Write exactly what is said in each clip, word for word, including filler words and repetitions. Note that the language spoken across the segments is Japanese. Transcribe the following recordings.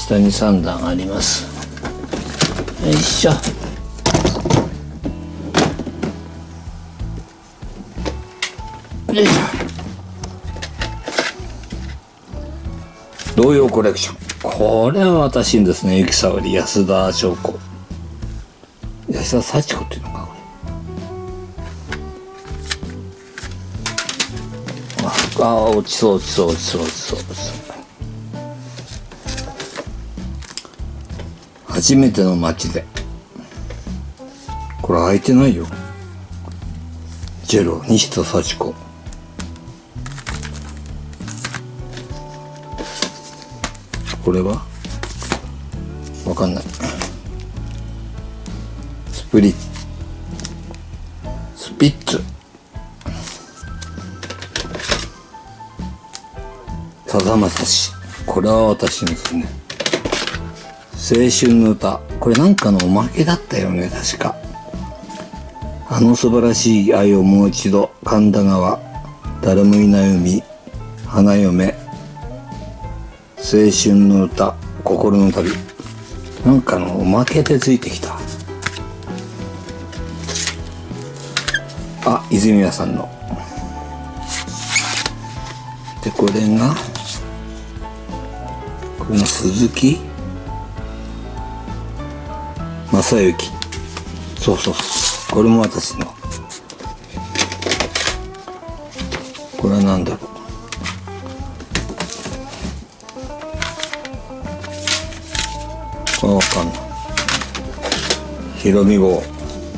下にさんだんあります。よいしょ。よいしょ。童謡コレクション、これは私ですね。雪沙織安田翔子、安田幸子っていうのか、これ。ああ、落ちそう落ちそう落ちそう落ちそう落ちそう。初めての街で、これ開いてないよ。ジェロ西田幸子。これはわかんない。スプリッツスピッツ、さだまさし、これは私ですね。青春の歌、これなんかのおまけだったよね、確か。あの素晴らしい愛をもう一度、神田川、誰もいない海、花嫁、青春の歌、心の旅、なんかのおまけでついてきた。あ、泉谷さんの。で、これがこれが鈴木正幸。そうそうそう、これも私の。これは何だろう、これわかんない。ひろみ号、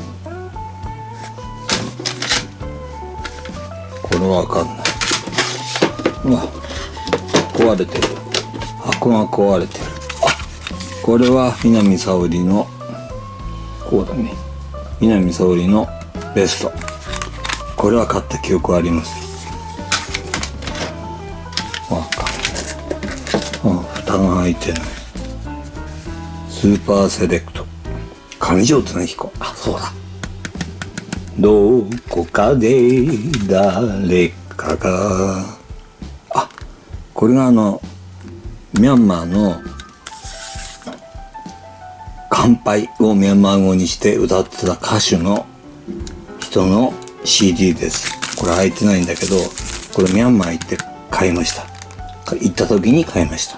これわかんない。うわ、壊れてる。箱が壊れてる。あ、これは南沙織の、こうだね、南沙織のベスト。これは買った記憶あります。わかんない。あ、蓋が開いてない。スーパーセレクト、上条恒彦。あ、そうだ。どこかで誰かが、あ、これがあのミャンマーの乾杯をミャンマー語にして歌ってた歌手の人の シーディー です。これ開いてないんだけど、これミャンマー行って買いました。行った時に買いました。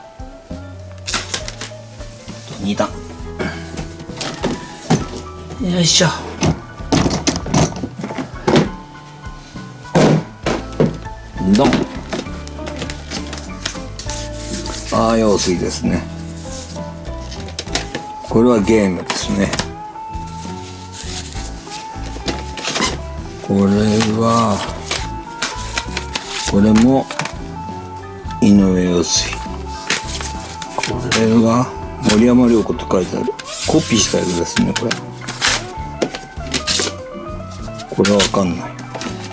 にだん、よいしょ。ドン。ああ、用水ですね。これはゲームですね。これはこれも井上陽水。これは森山良子と書いてある。コピーしたやつですね、これ。これはわかんない。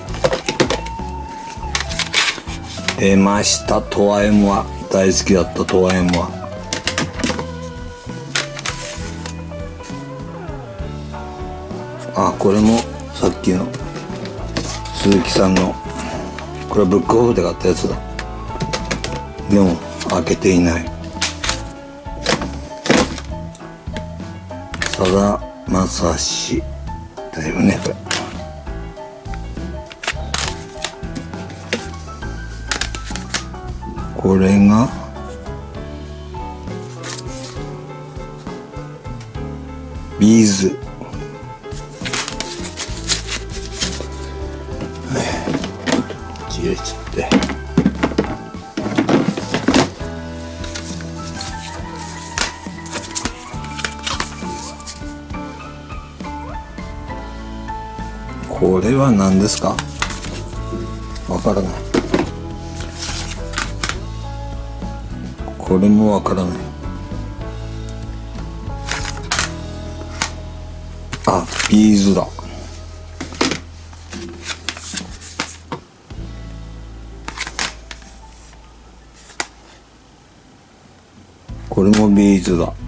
出ました、トワエモア。大好きだったトワエモア。あ、これもさっきの鈴木さんの、これはブックオフで買ったやつだ。でも開けていない。さだまさしだよね、これ。これがビーズ。入れちゃって、これは何ですか？わからない。これもわからない。あ、ビーズだ。これもビーズだ。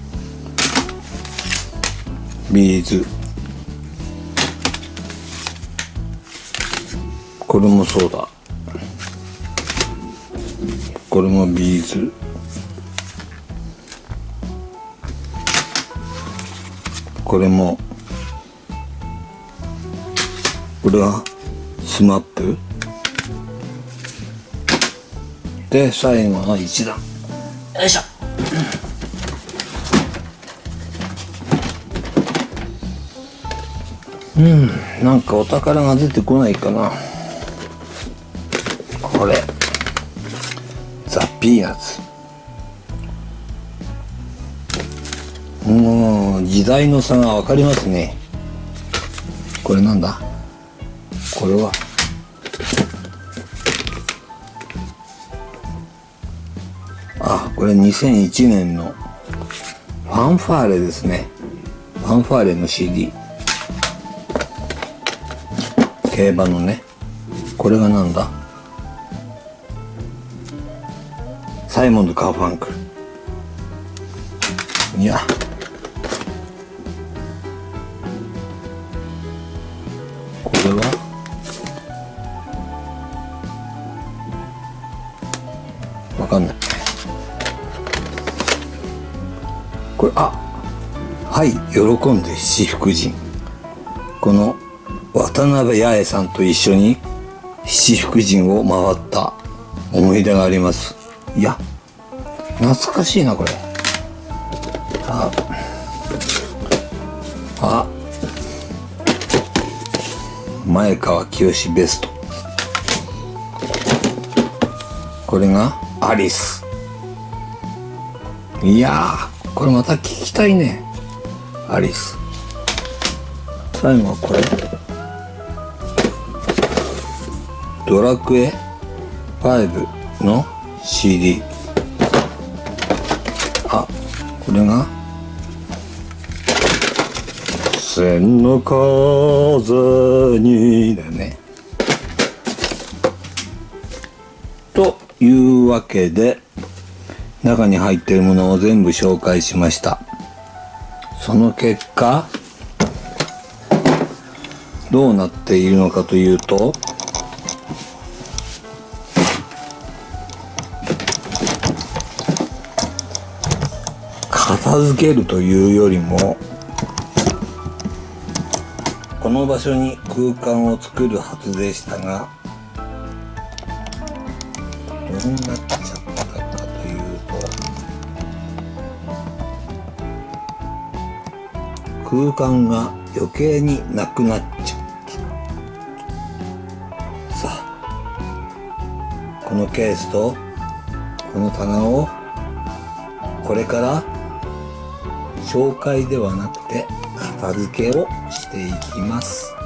ビーズ。これもそうだ。これもビーズ。 これもこれはスマップで、最後の一段。よいしょ。うん、なんかお宝が出てこないかな。これザ・ピーナッツ。もう時代の差が分かりますね。これなんだ、これはあ、これにせんいちねんのファンファーレですね。ファンファーレの シーディー、 競馬のね。これがなんだ、サイモンド・カーファンクル。いや、これはわかんない。これ、あ、はい、喜んで七福神。この渡辺八重さんと一緒に七福神を回った思い出があります。いや、懐かしいなこれ。ああ、前川清ベスト。これがアリス。いやー、これまた聞きたいね、アリス。最後はこれ、ドラクエファイブの シーディー。 あ、これが千の風にだよね。というわけで、中に入っているものを全部紹介しました。その結果どうなっているのかというと、片付けるというよりも、この場所に空間を作るはずでしたが、どうなっちゃったかというと、空間が余計になくなっちゃった。さあ、このケースとこの棚をこれから紹介ではなくて片付けをしていきます。